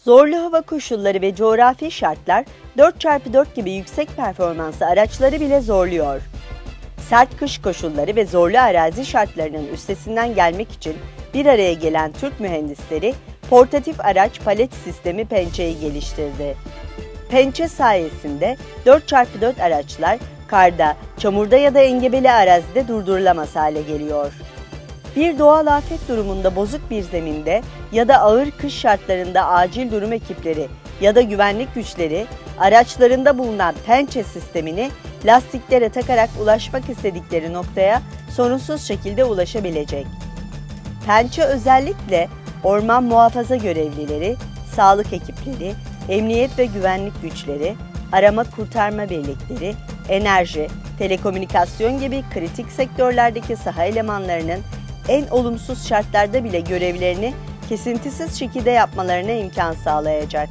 Zorlu hava koşulları ve coğrafi şartlar 4x4 gibi yüksek performanslı araçları bile zorluyor. Sert kış koşulları ve zorlu arazi şartlarının üstesinden gelmek için bir araya gelen Türk mühendisleri portatif araç palet sistemi Pençe'yi geliştirdi. Pençe sayesinde 4x4 araçlar karda, çamurda ya da engebeli arazide durdurulamaz hale geliyor. Bir doğal afet durumunda bozuk bir zeminde ya da ağır kış şartlarında acil durum ekipleri ya da güvenlik güçleri araçlarında bulunan Pençe sistemini lastiklere takarak ulaşmak istedikleri noktaya sorunsuz şekilde ulaşabilecek. Pençe özellikle orman muhafaza görevlileri, sağlık ekipleri, emniyet ve güvenlik güçleri, arama kurtarma birlikleri, enerji, telekomünikasyon gibi kritik sektörlerdeki saha elemanlarının en olumsuz şartlarda bile görevlerini kesintisiz şekilde yapmalarına imkan sağlayacak.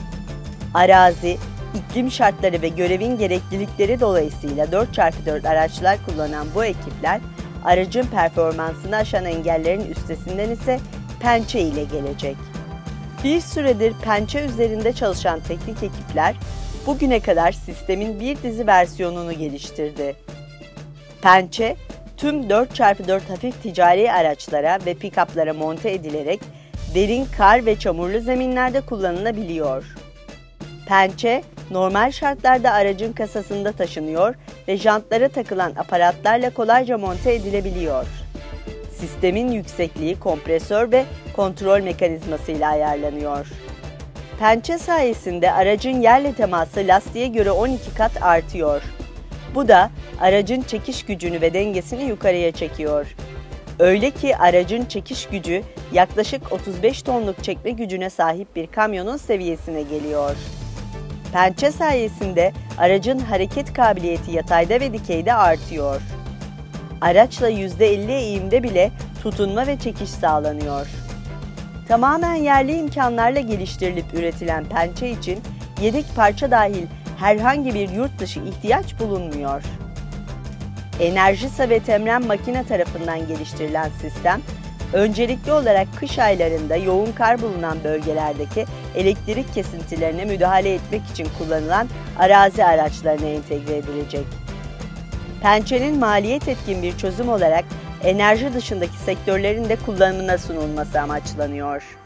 Arazi, iklim şartları ve görevin gereklilikleri dolayısıyla 4x4 araçlar kullanan bu ekipler, aracın performansını aşan engellerin üstesinden ise Pençe ile gelecek. Bir süredir Pençe üzerinde çalışan teknik ekipler, bugüne kadar sistemin bir dizi versiyonunu geliştirdi. Pençe, tüm 4x4 hafif ticari araçlara ve pick-up'lara monte edilerek derin kar ve çamurlu zeminlerde kullanılabiliyor. Pençe, normal şartlarda aracın kasasında taşınıyor ve jantlara takılan aparatlarla kolayca monte edilebiliyor. Sistemin yüksekliği kompresör ve kontrol mekanizmasıyla ayarlanıyor. Pençe sayesinde aracın yerle teması lastiğe göre 12 kat artıyor. Bu da aracın çekiş gücünü ve dengesini yukarıya çekiyor. Öyle ki aracın çekiş gücü yaklaşık 35 tonluk çekme gücüne sahip bir kamyonun seviyesine geliyor. Pençe sayesinde aracın hareket kabiliyeti yatayda ve dikeyde artıyor. Araçla %50 eğimde bile tutunma ve çekiş sağlanıyor. Tamamen yerli imkanlarla geliştirilip üretilen Pençe için yedek parça dahil herhangi bir yurt dışı ihtiyaç bulunmuyor. Enerjisa ve Temren Makine tarafından geliştirilen sistem, öncelikli olarak kış aylarında yoğun kar bulunan bölgelerdeki elektrik kesintilerine müdahale etmek için kullanılan arazi araçlarına entegre edilecek. Pençenin maliyet etkin bir çözüm olarak enerji dışındaki sektörlerin de kullanımına sunulması amaçlanıyor.